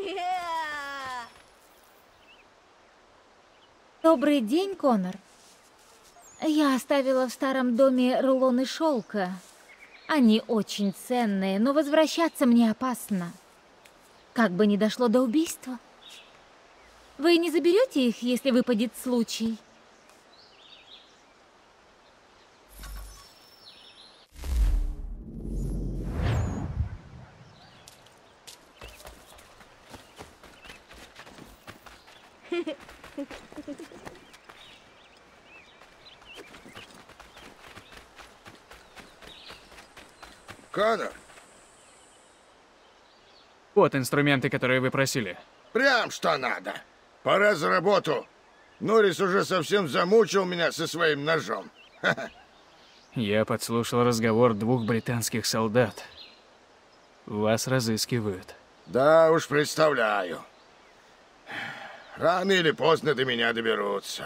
Добрый день, Конор. Я оставила в старом доме рулоны шелка. Они очень ценные, но возвращаться мне опасно. Как бы ни дошло до убийства. Вы не заберете их, если выпадет случай? Конор, Вот инструменты, которые вы просили. прям что надо. Пора за работу. Норрис уже совсем замучил меня со своим ножом. Я подслушал разговор двух британских солдат. Вас разыскивают. Да уж, представляю. Рано или поздно до меня доберутся.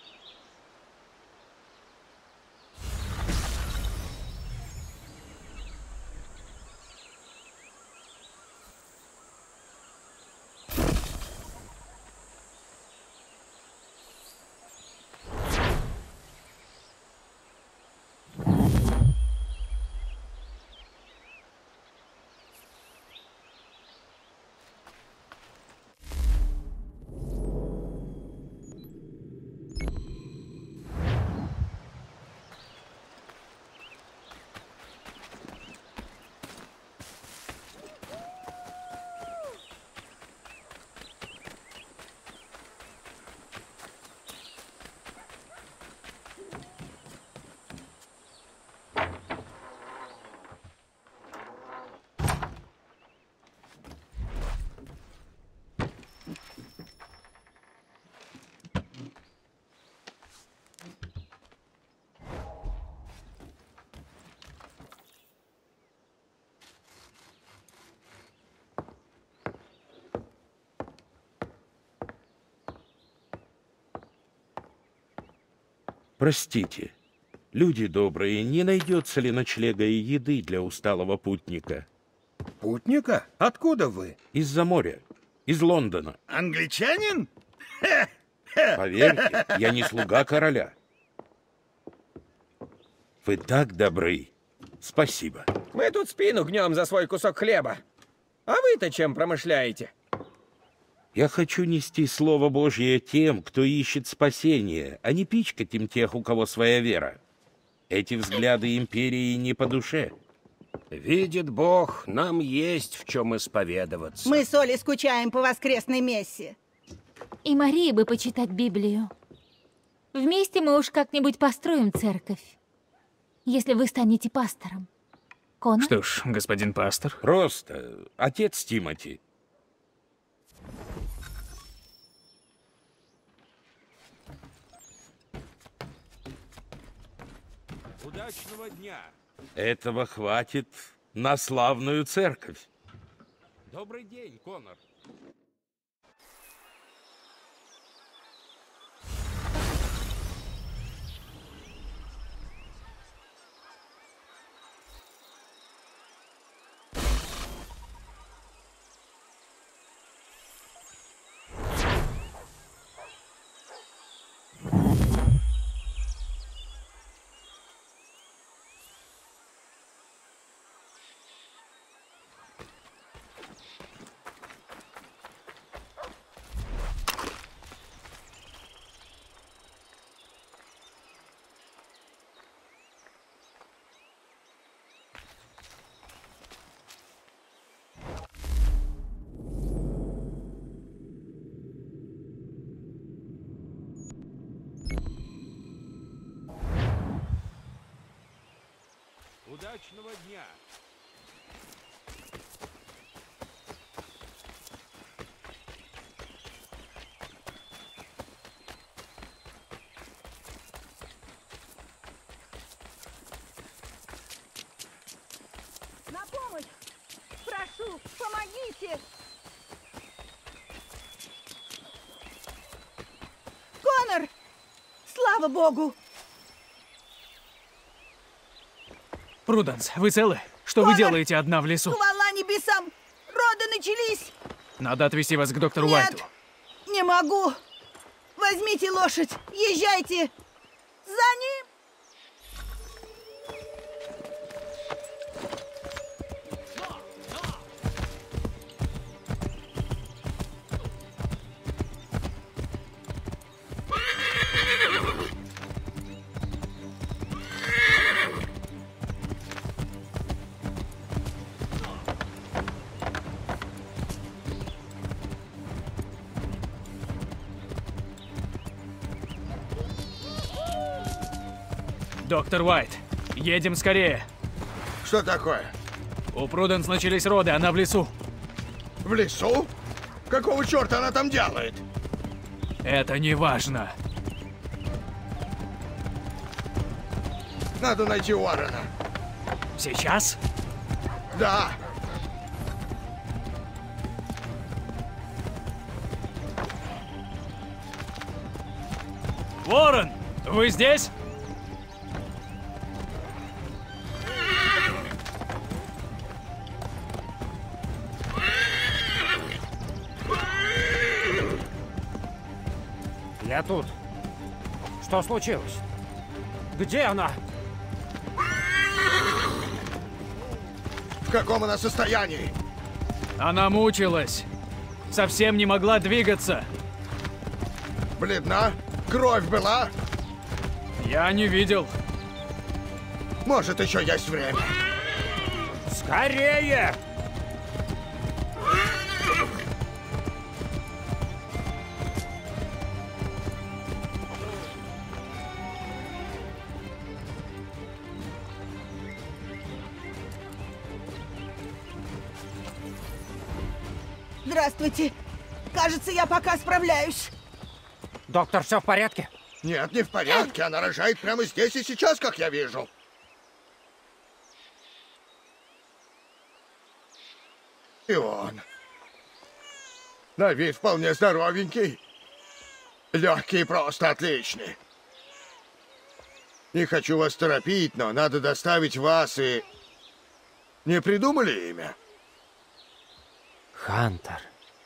Простите, люди добрые, не найдется ли ночлега и еды для усталого путника? Путника? Откуда вы? Из-за моря, из Лондона. Англичанин? Поверьте, я не слуга короля. Вы так добры. Спасибо. Мы тут спину гнем за свой кусок хлеба. А вы-то чем промышляете? Я хочу нести Слово Божье тем, кто ищет спасения, а не пичкать им тех, у кого своя вера. Эти взгляды империи не по душе. Видит Бог, нам есть в чем исповедоваться. Мы с Олей скучаем по воскресной мессе. И Марии бы почитать Библию. Вместе мы уж как-нибудь построим церковь. Если вы станете пастором. Конор? Что ж, господин пастор. Просто отец Тимоти. Удачного дня. Этого хватит на славную церковь. Добрый день, Конор. Удачного дня! На помощь! Прошу, помогите! Конор! Слава Богу! Пруденс, вы целы? Что Конор! вы делаете одна в лесу? Хвала небесам! Роды начались! Надо отвезти вас к доктору Нет, Уайту. не могу. Возьмите лошадь, езжайте. За ним. Доктор Уайт, едем скорее. Что такое? У Пруденс начались роды, она в лесу. В лесу? Какого черта она там делает? Это не важно. Надо найти Уоррена. Сейчас? Да. Уоррен, вы здесь? Я тут. Что случилось? Где она? В каком она состоянии? Она мучилась. Совсем не могла двигаться. Бледна? Кровь была? Я не видел. Может, еще есть время. Скорее! Здравствуйте. Кажется, я пока справляюсь. Доктор, все в порядке? Нет, не в порядке. Она рожает прямо здесь и сейчас, как я вижу. И он. На вид вполне здоровенький. Легкий просто отличный. Не хочу вас торопить, но надо доставить вас и... Не придумали имя? Хантер.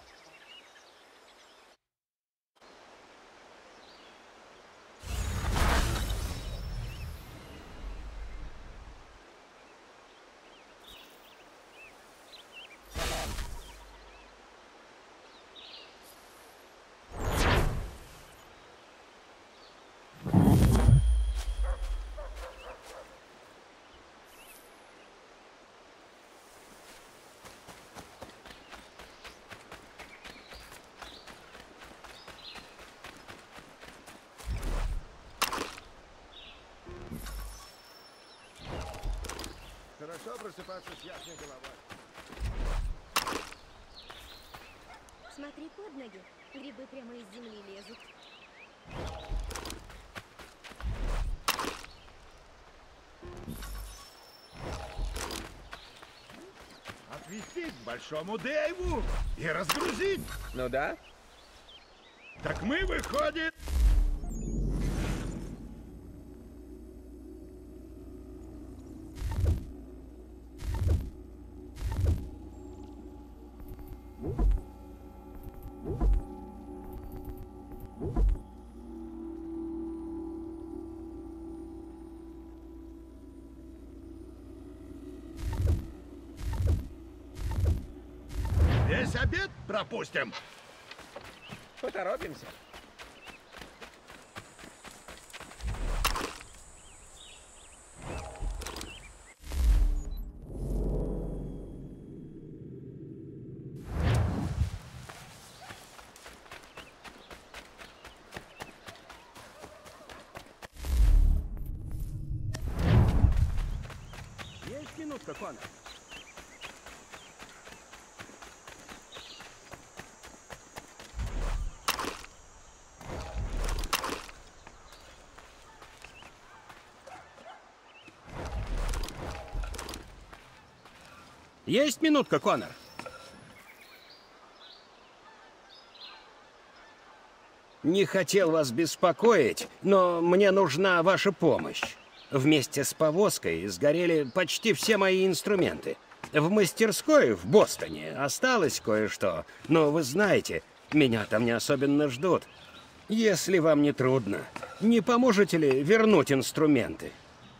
Хорошо просыпаться с ясной головой. Смотри под ноги. Грибы прямо из земли лезут. Отвезти к Большому Дэйву и разгрузить. Ну да. Так мы, выходит... Весь обед пропустим. Поторопимся. Есть минутка, Конор. Есть минутка, Конор. Не хотел вас беспокоить, но мне нужна ваша помощь. Вместе с повозкой сгорели почти все мои инструменты. В мастерской в Бостоне осталось кое-что, но вы знаете, меня там не особенно ждут. Если вам не трудно, не поможете ли вернуть инструменты?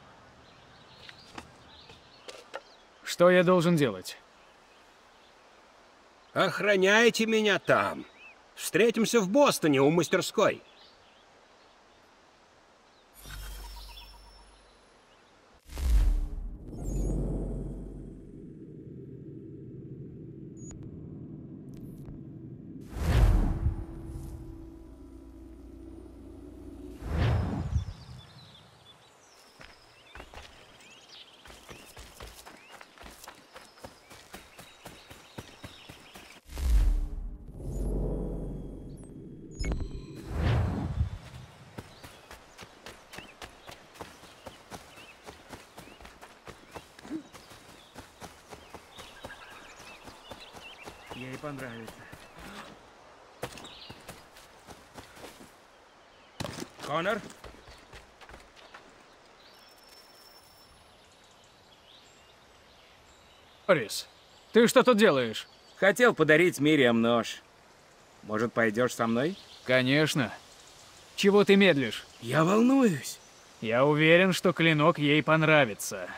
Что я должен делать? Охраняйте меня там. Встретимся в Бостоне у мастерской. Ей понравится. Конор? Норрис, ты что тут делаешь? Хотел подарить Мириам нож. Может, пойдешь со мной? Конечно. Чего ты медлишь? Я волнуюсь. Я уверен, что клинок ей понравится.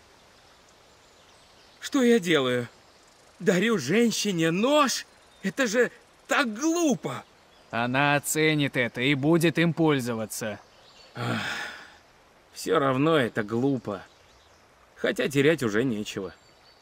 Что я делаю? Дарю женщине нож? Это же так глупо! Она оценит это и будет им пользоваться. Все равно это глупо. Хотя терять уже нечего.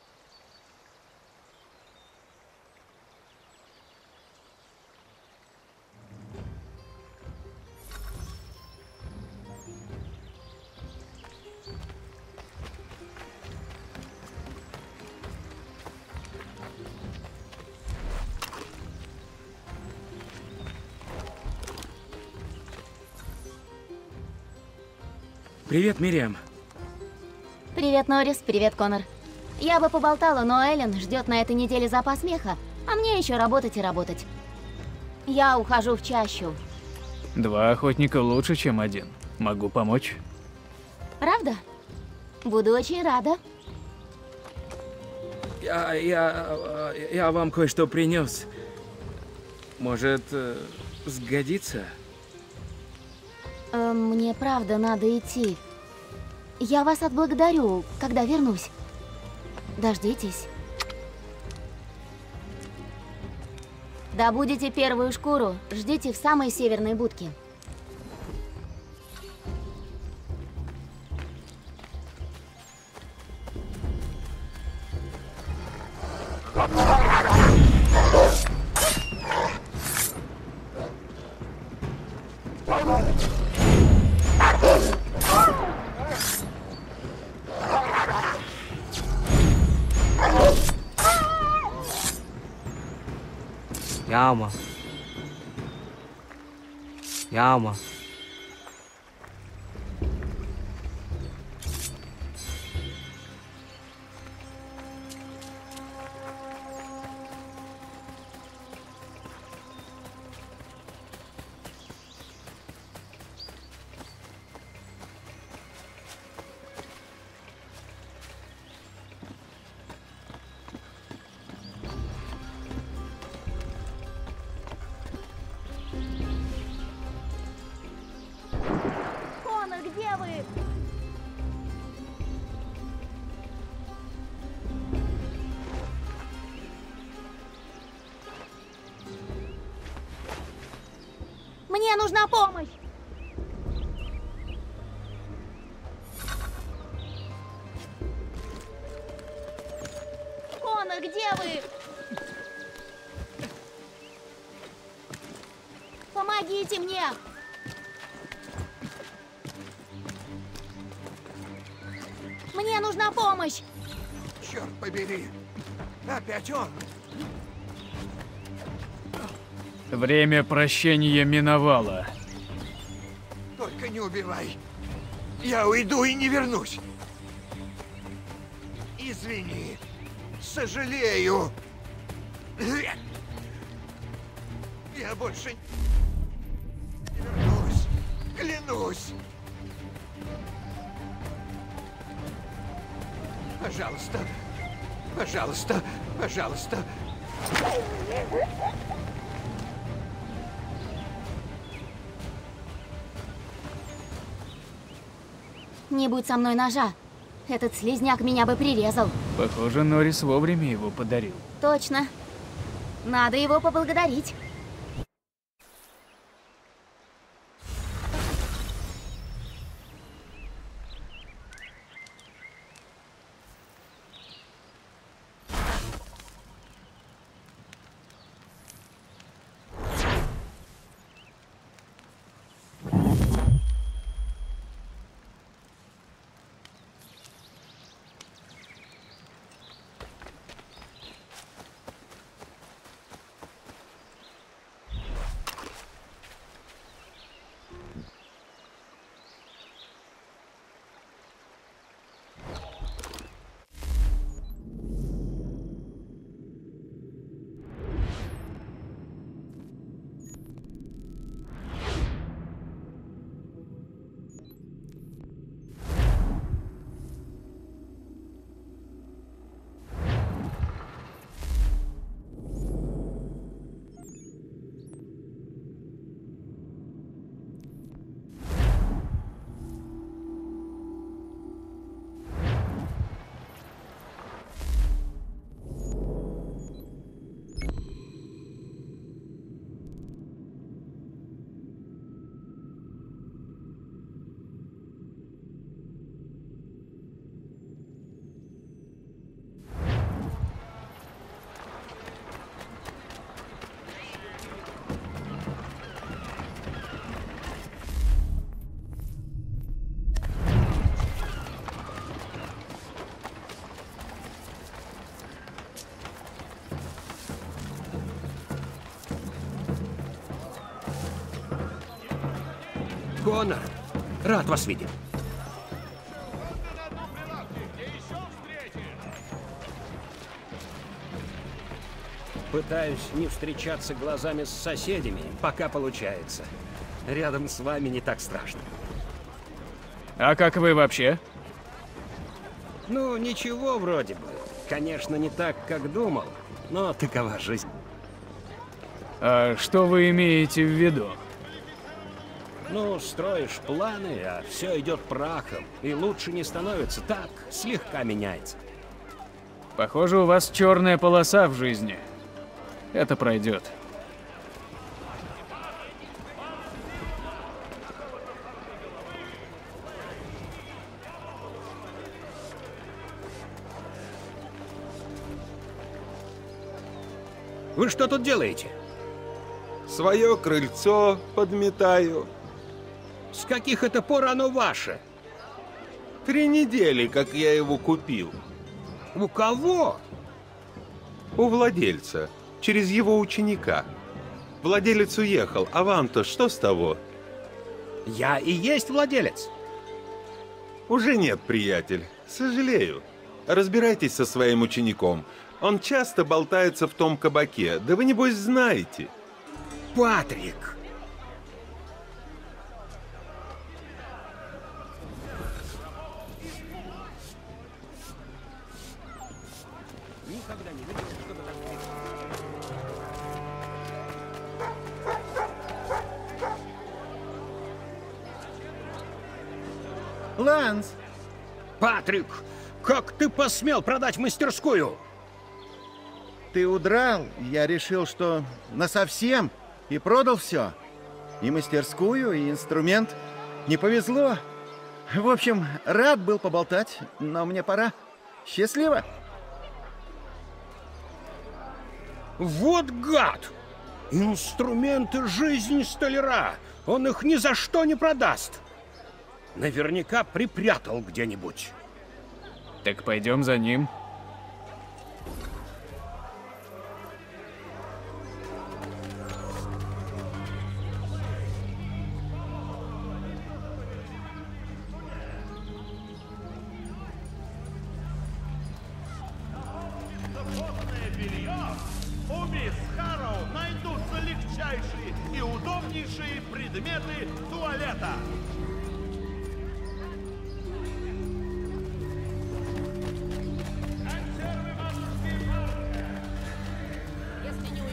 Привет, Мириам. Привет, Норрис. Привет, Конор. Я бы поболтала, но Эллен ждет на этой неделе запас меха, а мне еще работать и работать. Я ухожу в чащу. 2 охотника лучше, чем 1. Могу помочь? Правда? Буду очень рада. Я вам кое-что принес. Может, сгодится? Мне правда надо идти. Я вас отблагодарю, когда вернусь. Дождитесь. Добудете первую шкуру, ждите в самой северной будке. Яма. Яма. Где вы? Мне нужна помощь! Конор, где вы? Помогите мне! Мне нужна помощь! Черт побери! Опять он! Время прощения миновало. Только не убивай! Я уйду и не вернусь! Извини! Сожалею! Я больше не вернусь! Клянусь! Пожалуйста, Пожалуйста, пожалуйста. Не будь со мной ножа. Этот слизняк меня бы прирезал. Похоже, Норрис вовремя его подарил. Точно. Надо его поблагодарить. Конор, рад вас видеть. Пытаюсь не встречаться глазами с соседями, пока получается. Рядом с вами не так страшно. А как вы вообще? Ну, ничего вроде бы. Конечно, не так, как думал, но такова жизнь. А что вы имеете в виду? Ну, строишь планы, а все идет прахом. И лучше не становится, так, слегка меняется. Похоже, у вас черная полоса в жизни. Это пройдет. Вы что тут делаете? Свое крыльцо подметаю. С каких это пор оно ваше? 3 недели, как я его купил. У кого? У владельца, через его ученика. Владелец уехал, а вам-то что с того? Я и есть владелец. Уже нет, приятель. Сожалею. Разбирайтесь со своим учеником. Он часто болтается в том кабаке. Да вы, небось, знаете. Патрик! Никогда не видел, чтобы так... Ланс! Патрик! Как ты посмел продать мастерскую? Ты удрал, я решил, что насовсем, и продал все. И мастерскую, и инструмент. Не повезло. В общем, рад был поболтать, но мне пора. Счастливо! Вот гад! Инструменты жизни столяра! Он их ни за что не продаст! Наверняка припрятал где-нибудь. Так пойдем за ним. У мисс Харроу найдутся легчайшие и удобнейшие предметы туалета. Консервы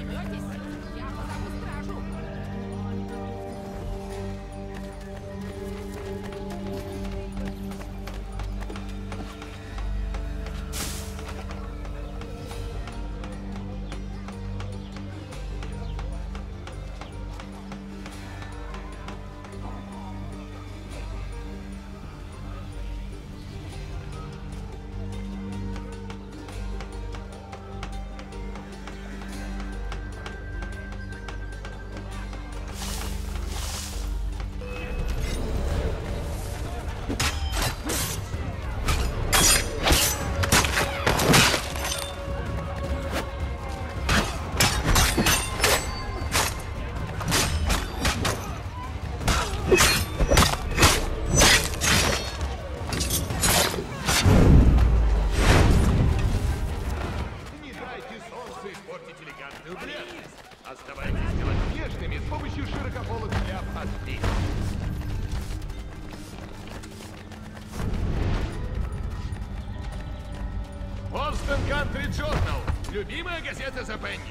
Бостон Кантри Джорнал. Любимая газета за Пенни.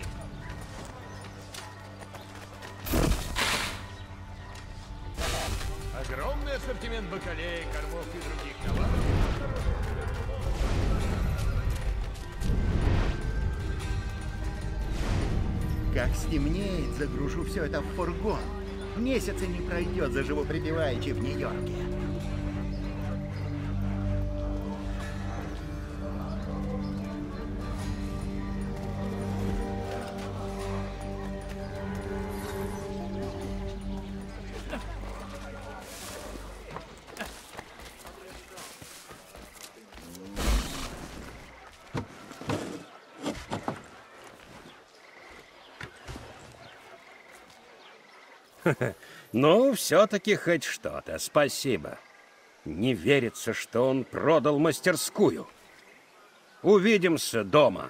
Огромный ассортимент бакалеи, кормов и других товаров. Как стемнеет, загружу все это в фургон. Месяца не пройдет, заживу припеваючи в Нью-Йорке. Ну, все-таки хоть что-то. Спасибо. Не верится, что он продал мастерскую. Увидимся дома.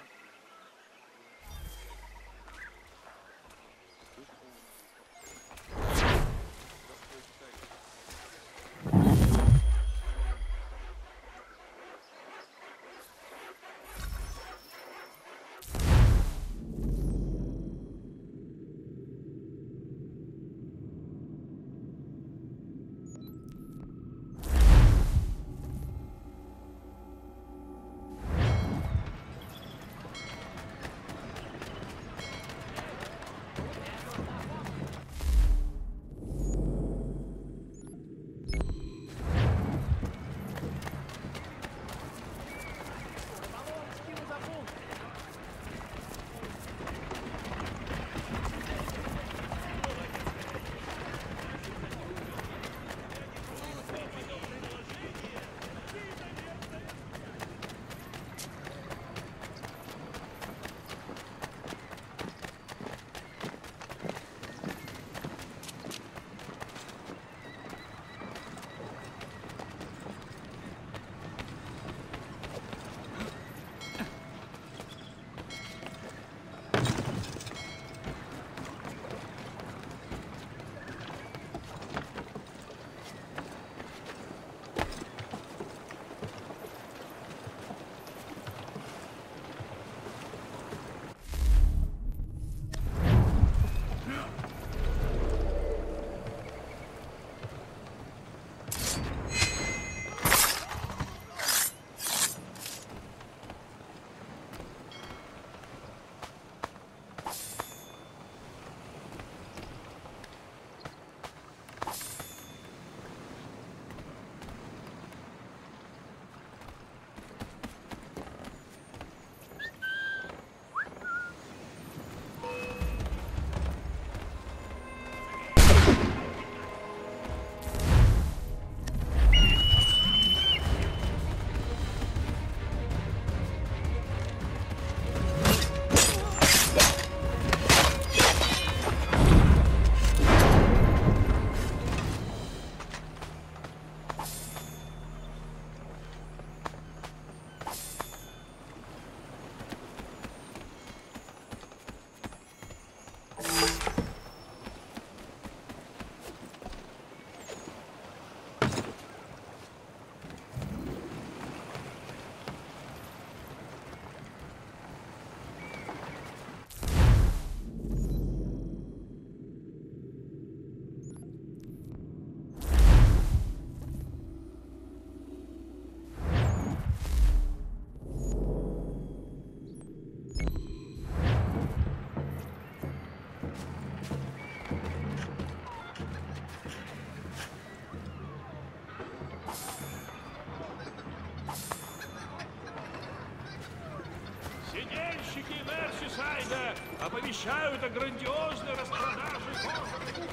вещают о грандиозной распродаже кожи.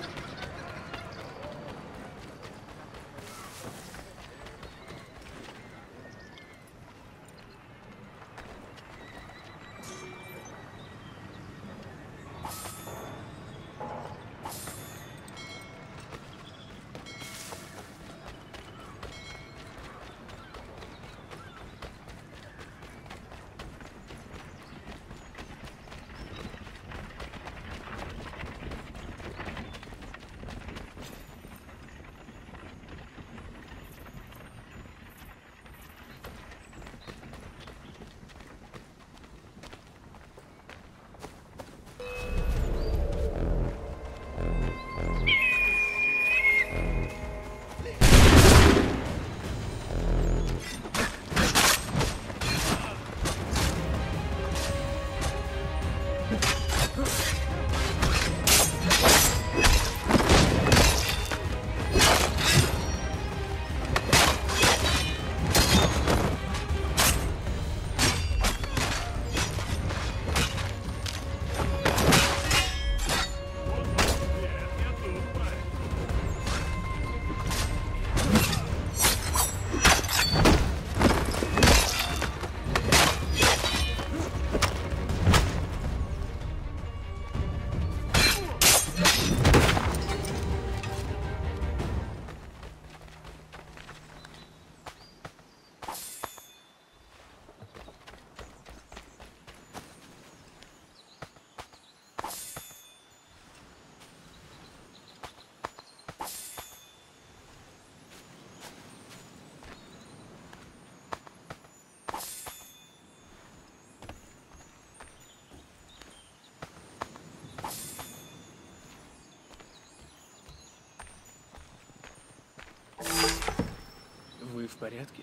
Вы в порядке?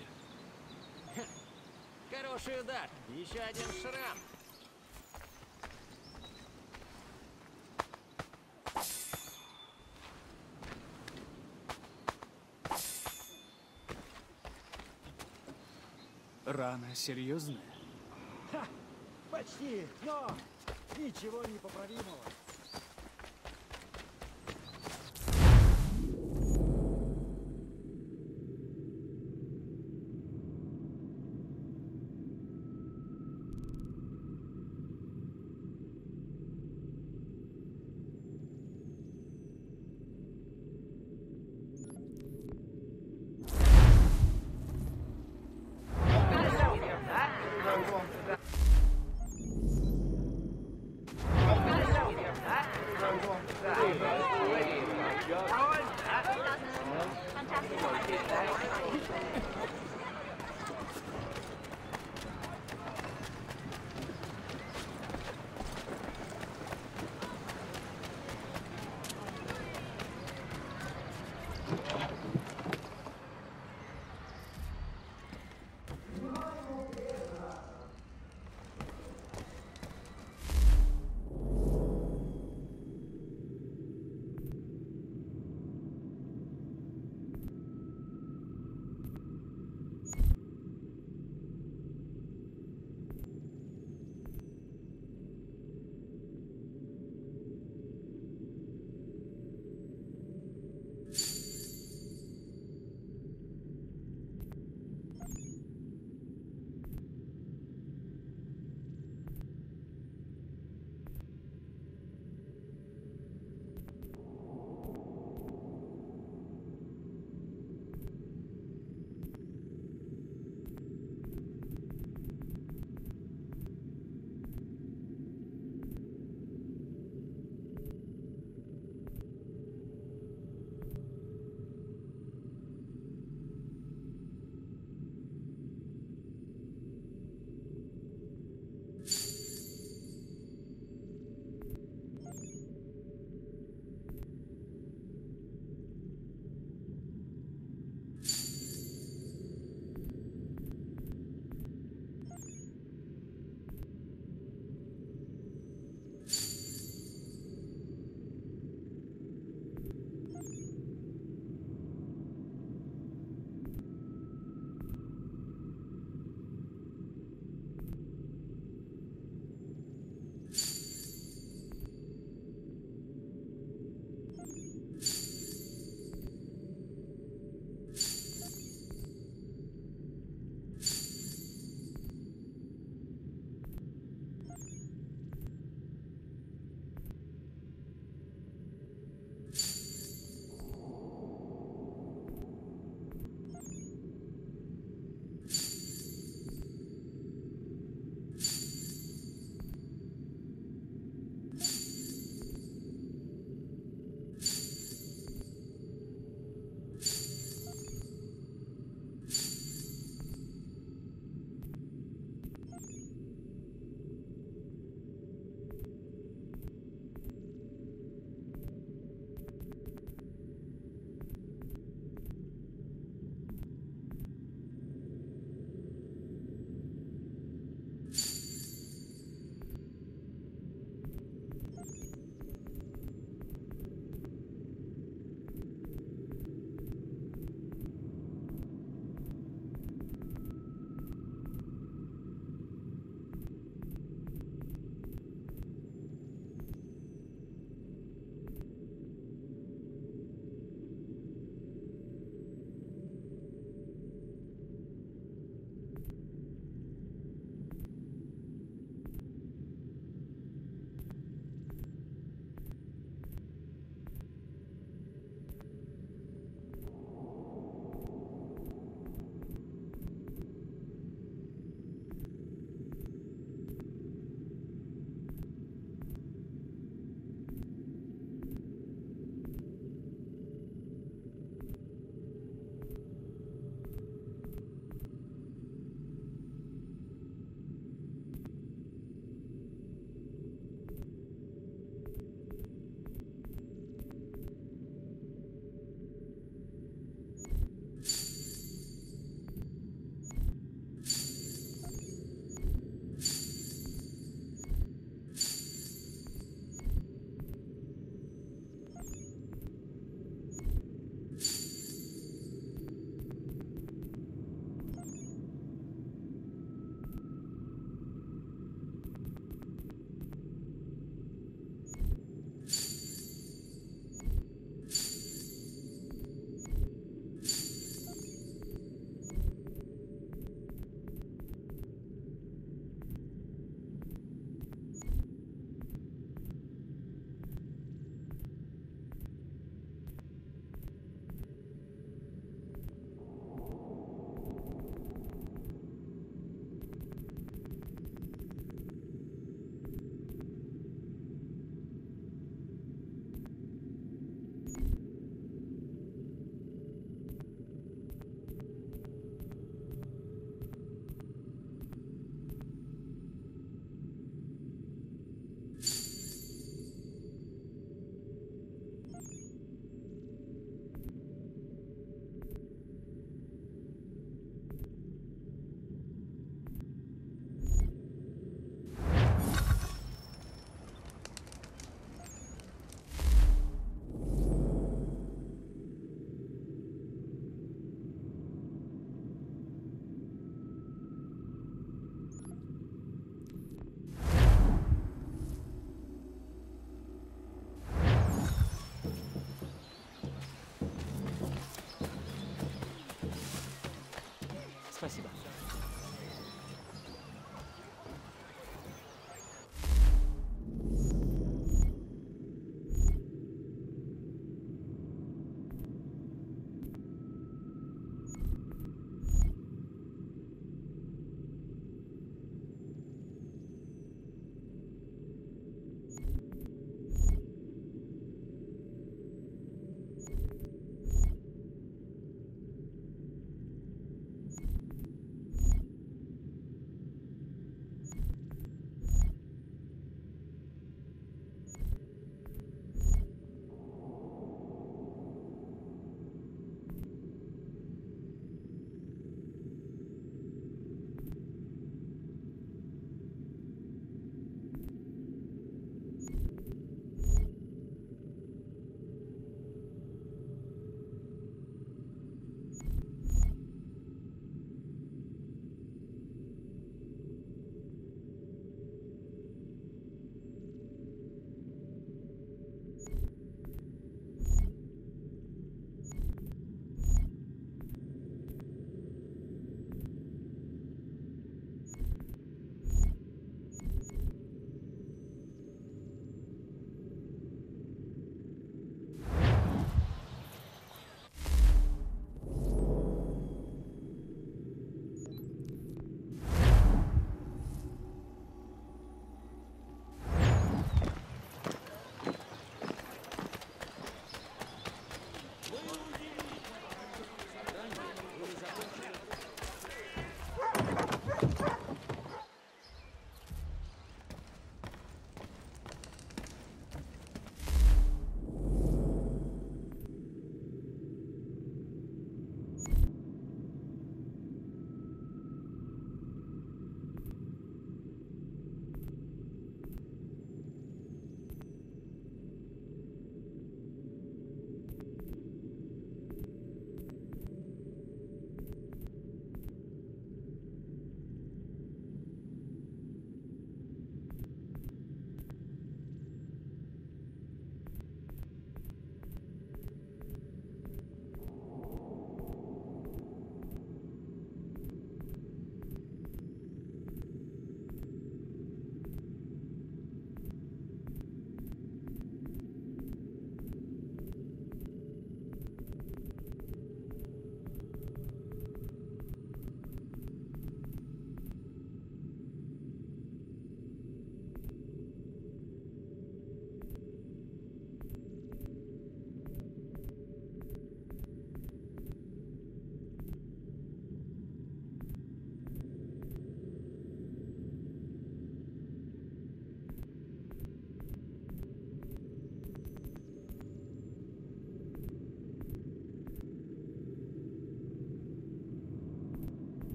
Хороший удар. Еще один шрам. Рана серьезная? Ха, почти, но ничего непоправимого.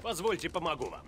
Позвольте, помогу вам.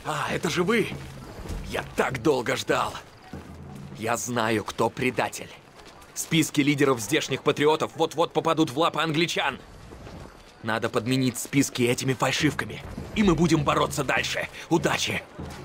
А, это же вы! Я так долго ждал. Я знаю, кто предатель. Списки лидеров здешних патриотов вот-вот попадут в лапы англичан. Надо подменить списки этими фальшивками. И мы будем бороться дальше. Удачи!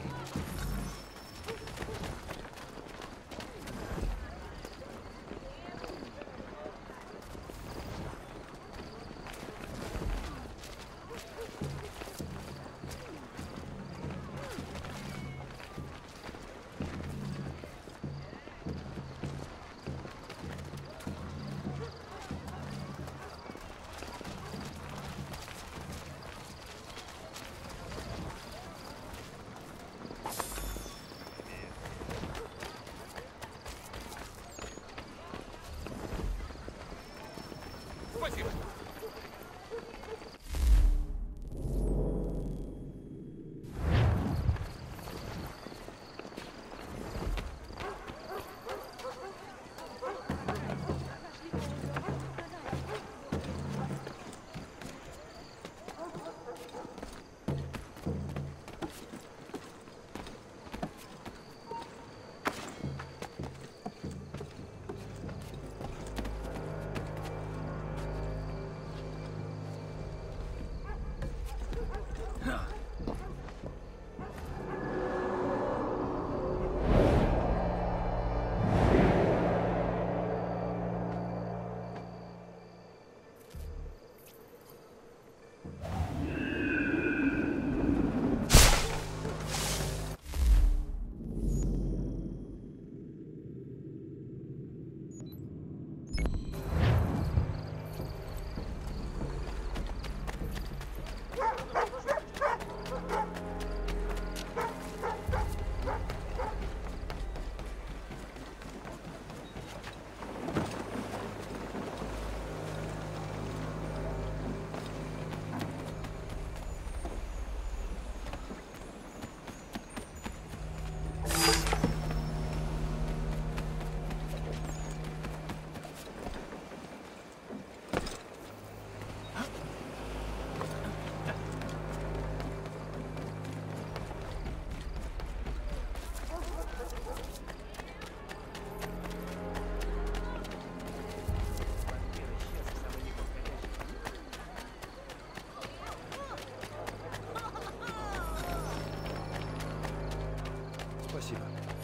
Спасибо. Спасибо.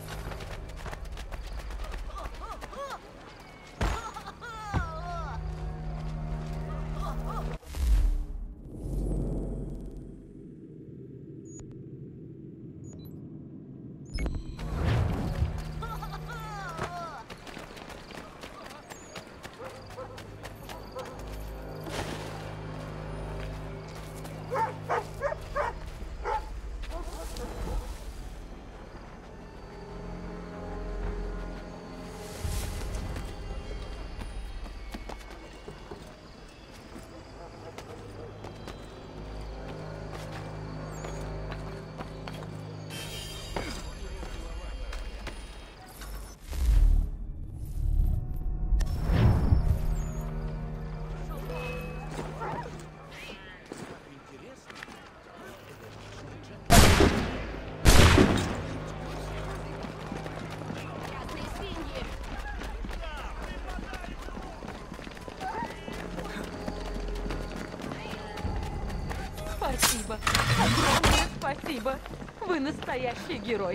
Спасибо. Огромное спасибо. Вы настоящий герой.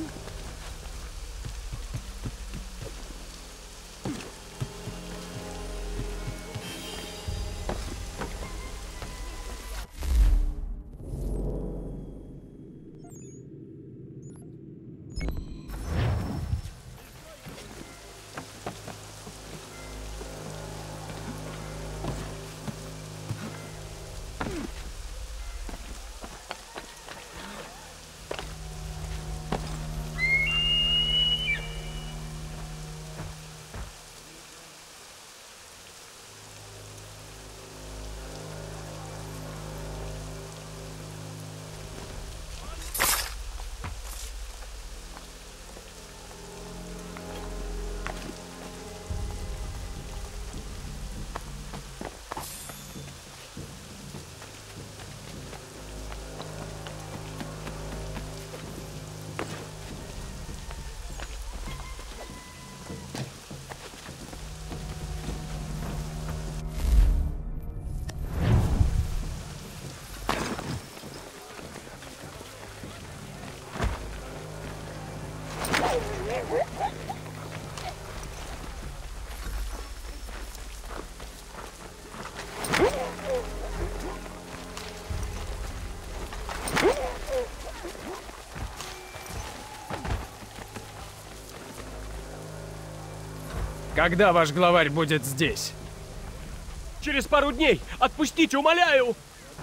Когда ваш главарь будет здесь? Через пару дней! Отпустите, умоляю!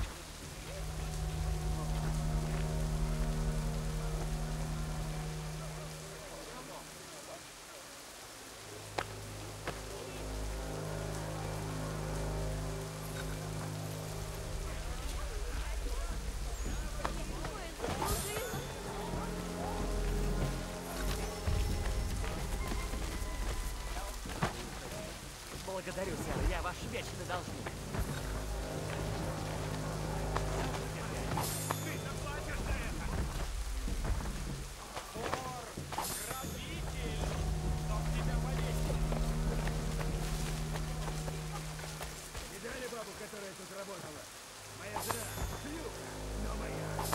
Благодарю, сэр. Я ваш вечный должник. Видали бабу, которая тут работала? Моя жена шлюха, но моя.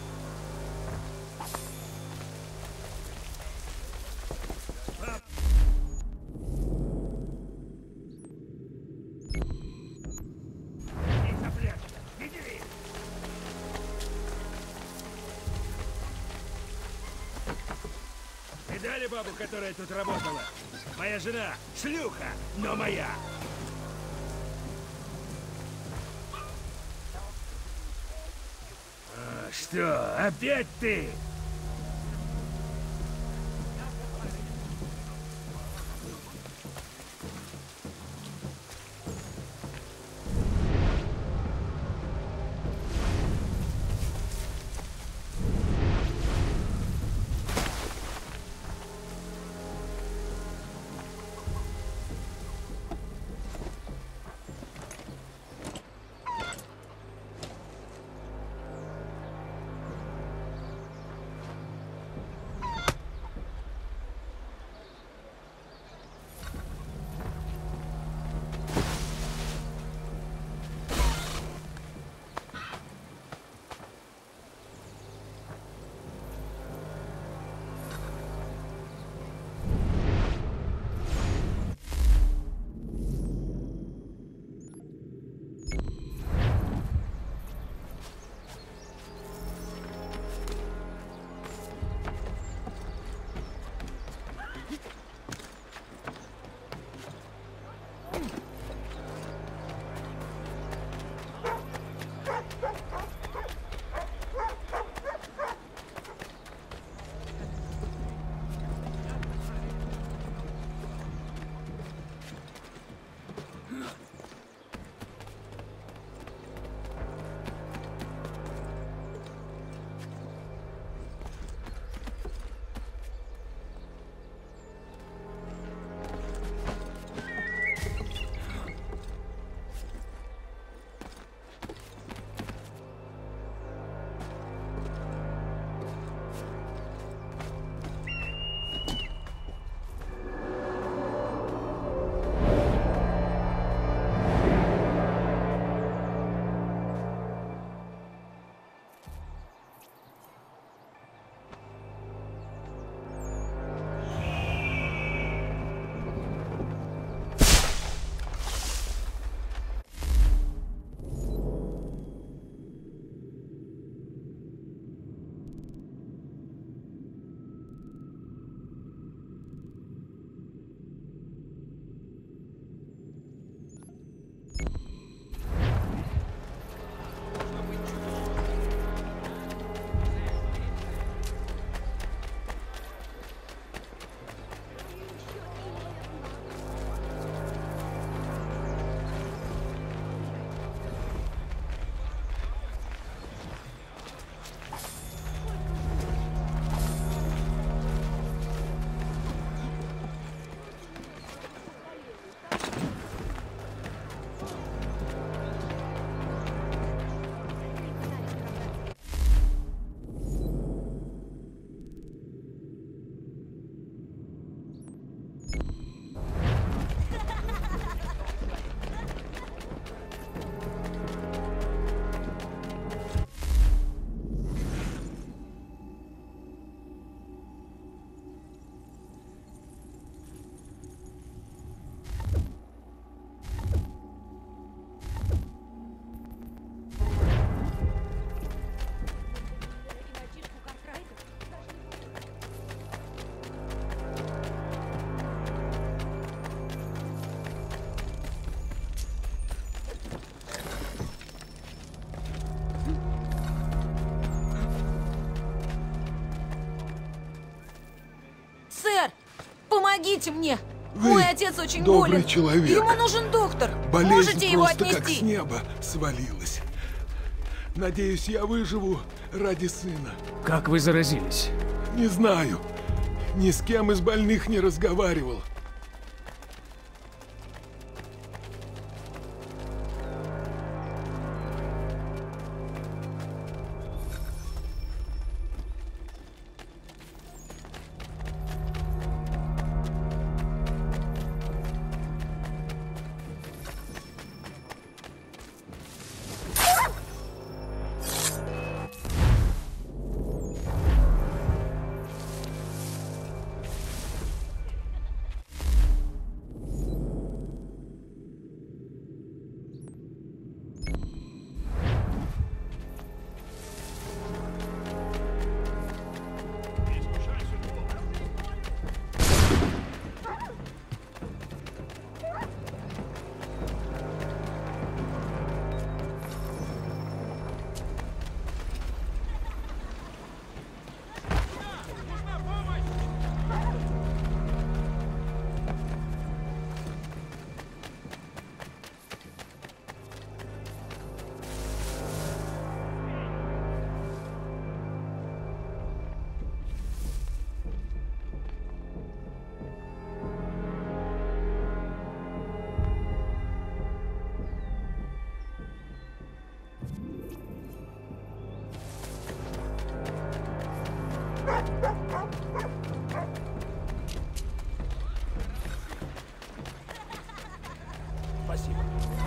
Видали бабу, которая тут работала? Моя жена шлюха, но моя. А, что, опять ты? Помогите мне! Вы Мой отец очень добрый болен. человек. Ему нужен доктор. Болезнь Можете его просто отнести? как с неба свалилась. Надеюсь, я выживу ради сына. Как вы заразились? Не знаю. Ни с кем из больных не разговаривал. Спасибо.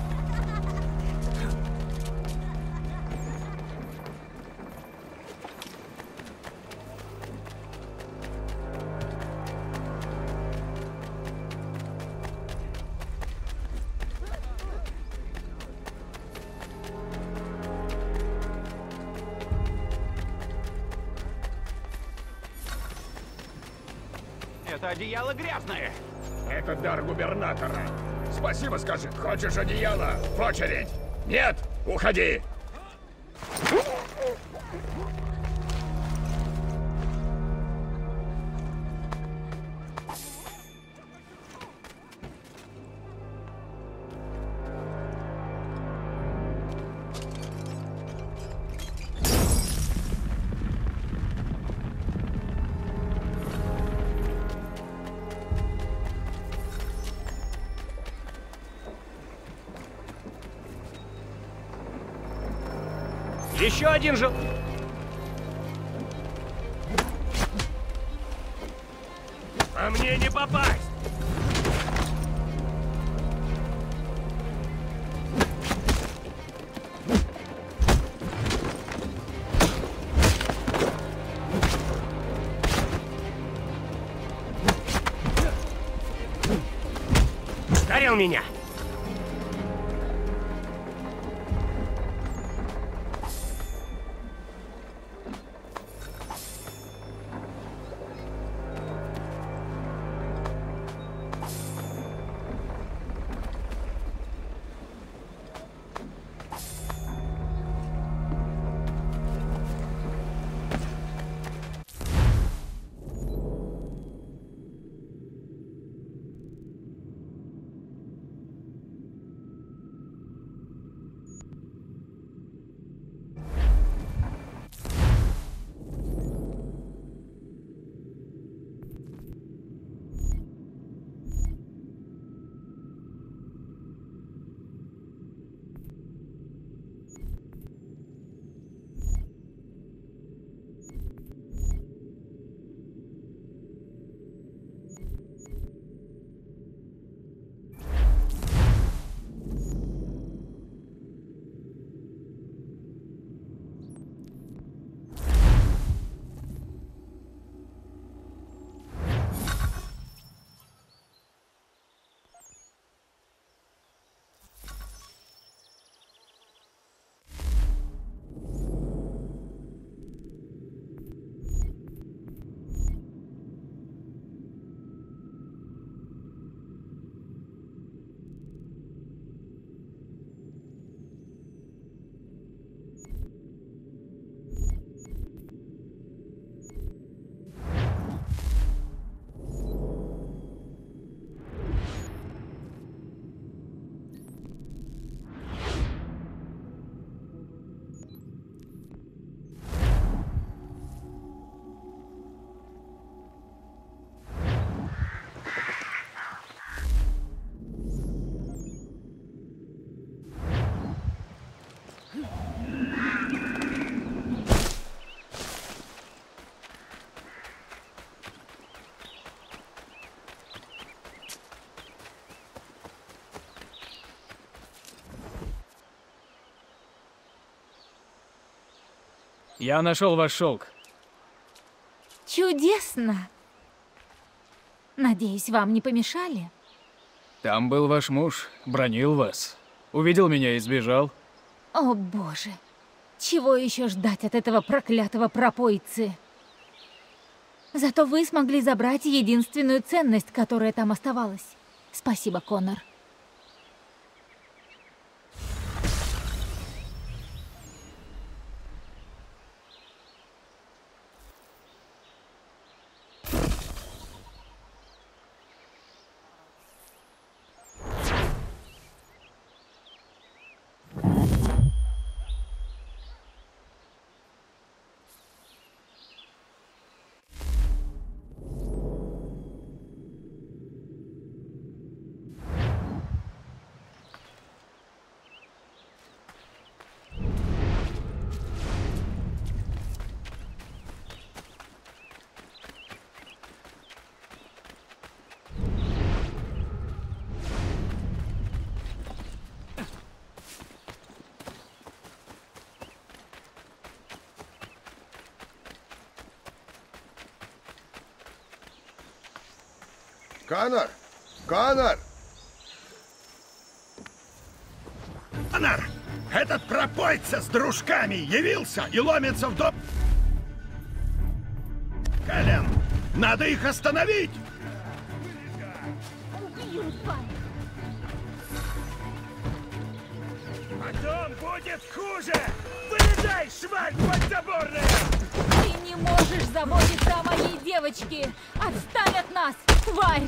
Это одеяло грязное. Это дар губернатора. Спасибо скажи. Хочешь одеяло? В очередь. Нет, уходи. Еще один жел... А мне не попасть! Ударил меня! Я нашел ваш шелк. Чудесно. Надеюсь, вам не помешали? Там был ваш муж, бронил вас. Увидел меня и сбежал. О, боже. Чего еще ждать от этого проклятого пропойцы? Зато вы смогли забрать единственную ценность, которая там оставалась. Спасибо, Коннор. Коннор! Коннор! Коннор! Этот пропойца с дружками явился и ломится в дом... Кэлен, надо их остановить! Потом будет хуже! Вылезай, шваль подзаборная! Ты не можешь заботиться о моей девочке! Отстань от нас, тварь!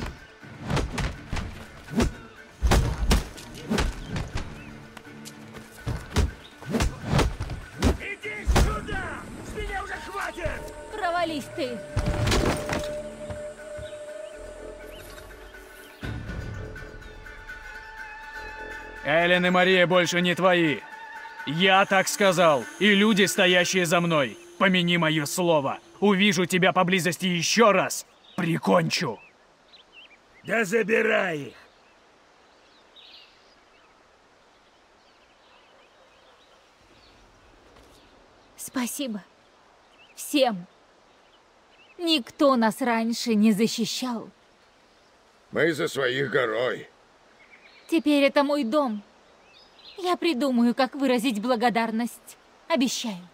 Иди сюда! С меня уже хватит! Провались ты! Эллен и Мария больше не твои. Я так сказал. И люди, стоящие за мной. Помяни мое слово. Увижу тебя поблизости еще раз. Прикончу. Да забирай их! Спасибо. Всем. Никто нас раньше не защищал. Мы за своих горой. Теперь это мой дом. Я придумаю, как выразить благодарность. Обещаю.